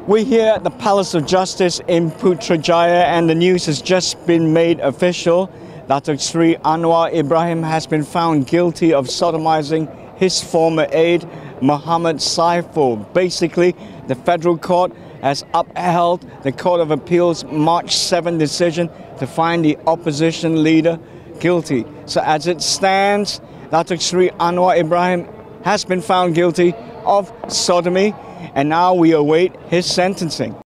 We're here at the Palace of Justice in Putrajaya and the news has just been made official. Datuk Seri Anwar Ibrahim has been found guilty of sodomizing his former aide, Mohd Saiful. Basically, the federal court has upheld the Court of Appeal's March 7 decision to find the opposition leader guilty. So as it stands, Datuk Seri Anwar Ibrahim has been found guilty of sodomy, and now we await his sentencing.